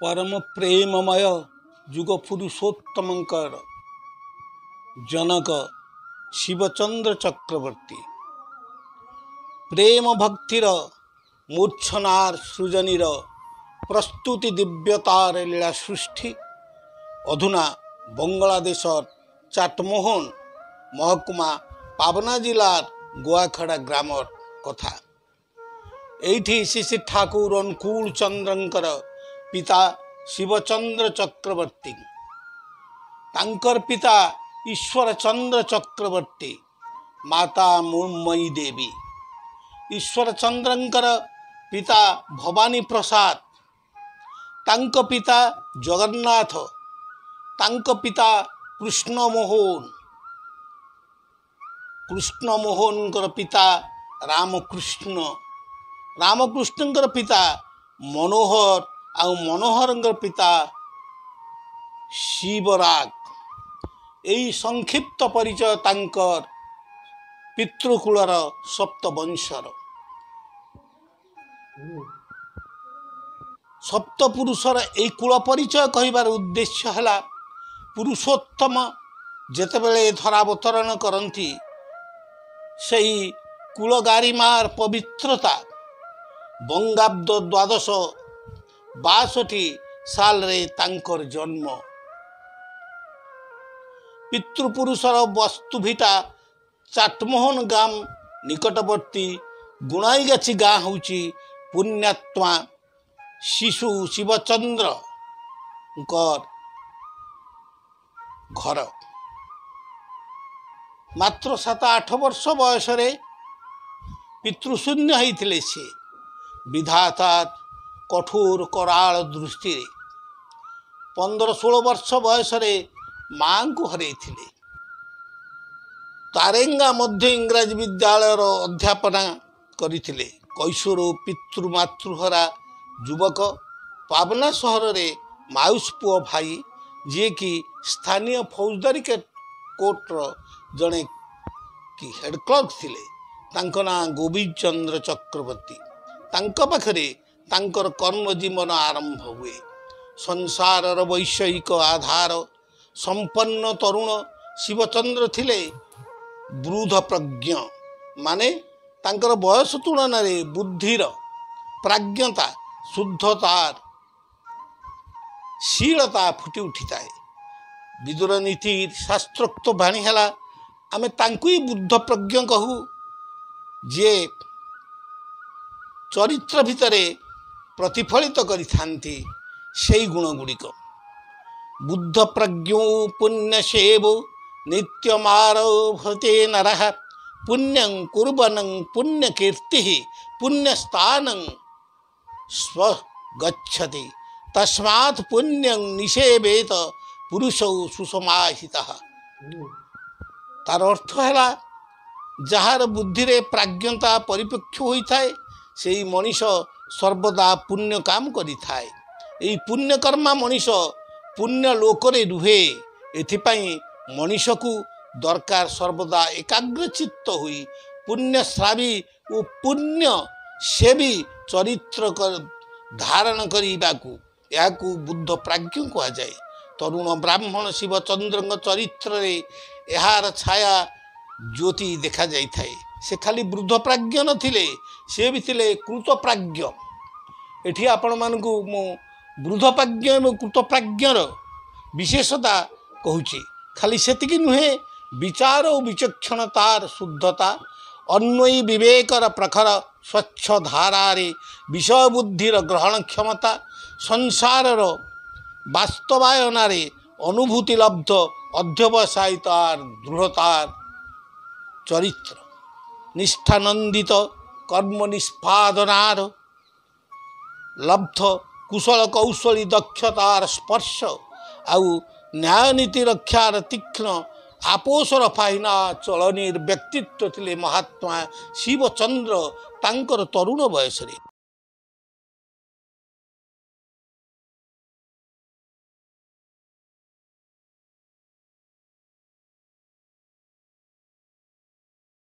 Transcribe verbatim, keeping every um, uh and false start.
परम प्रेममय जुग पुरुषोत्तमंकर जनक शिवचंद्र चक्रवर्ती प्रेम भक्तिर मूर्छनार सृजनीर प्रस्तुति दिव्यतार लीला सृष्टि अधुना बांग्लादेश चाटमोहन महकुमा पाबना जिलार गोआखड़ा ग्रामर कथा एठी श्री ठाकुर अनुकूल चंद्रंकर पिता शिवचंद्र चक्रवर्ती तांकर पिता ईश्वर चंद्र चक्रवर्ती माता मृण्मयी देवी ईश्वर चंद्रंकर पिता भवानी प्रसाद तांक पिता जगन्नाथ तांक पिता कृष्ण मोहन कृष्ण मोहन पिता रामकृष्ण रामकृष्ण पिता मनोहर आ मनोहर पिता शिवराग यही संक्षिप्त परिचय तांकर पितृकूलर सप्तवंशर सप्तपुरुषर यही कूल परिचय कहबार उद्देश्य है पुरुषोत्तम जेतेबेले धरावतरण करती सही कूलगारिमार पवित्रता बंगाब्द द्वादश बासठी साल रे तांकर जन्म पितृपुरुषर वस्तुभिटा चाटमोहन गाम निकटवर्ती गुणाईगाछी गाँ हूँ पुण्यात्मा शिशु शिवचंद्र घर मात्र सात आठ वर्ष बयस पितृशून्य होते सी विधाता कठोर कराल दृष्टि पंदर षोल वर्ष बयस माँ को हरई तारेंगा मध्य इंग्राजी विद्यालय अध्यापना करते कैशोर पितृमातृहरा युवक पाबना सहर रे माउस पुओ भाई जी कि स्थानीय फौजदारी कोर्टर जड़े कि हेड क्लर्क थिले तांको ना गोविंद चंद्र चक्रवर्ती तांको पाखरे तांकर कर्म जीवन आरंभ हुए संसार वैषयिक आधार संपन्न तरुण शिवचंद्र थिले वृद्ध प्रज्ञ माने तांकर बयस तुलन में बुद्धिर प्राज्ञता शुद्धतार शीलता फुटी उठी थाए विदुर नीति शास्त्रोक्त बाणी है आमे तांकु ही बुद्ध प्रज्ञ कहू जे चरित्र भितरे प्रतिफलित करि थांती सेई गुण गुड़िक बुद्ध प्रज्ञो पुण्य सेव नित्यमारभते नरः पुण्यं कुर्वनं पुण्य कीर्ति पुण्य स्थानं स्व गच्छति तस्मात् पुण्यं निषेवेत पुरुषौ सुसमाहितः तार अर्थ है जार बुद्धि रे प्राज्ञता परिपक्ष होता है से मनीष सर्वदा पुण्य काम करि थाए एई पुण्य कर्मा मनीष पुण्य लोकरे रुहे एथिपाई मनीष को दरकार सर्वदा एकाग्रचित्त हुई पुण्यश्रावी और पुण्य सेवी चरित्र कर धारण करने को बुद्ध प्राज्ञ कह जाए तरुण ब्राह्मण शिवचंद्र चरित्र रे यार छाया ज्योति देखा जाई थाए से खाली वृद्ध प्राज्ञ नथिले से भी थिले कृतप्राज्ञ एठी आपण मानकु मो वृद्ध प्राज्ञ एवं कृतप्राज्ञर विशेषता कहूची खाली सेतिकी नुहे विचार और विचक्षणतार शुद्धता अन्वयी विवेकर प्रखर स्वच्छ धारारे विषय बुद्धिर ग्रहण क्षमता संसारर वास्तवायनारे अनुभूति लब्ध अध्यवसायितार दृढ़तार चरित्र निष्ठानंदित कर्म निष्पादनार लब्ध कुशल कौशली दक्षतार स्पर्श आउ न्यायनीति रक्षार तीक्ष्ण आपोषर फाहिना चलनीर व्यक्तित्व थिले महात्मा शिवचंद्र तांकर तरुण बयसरे।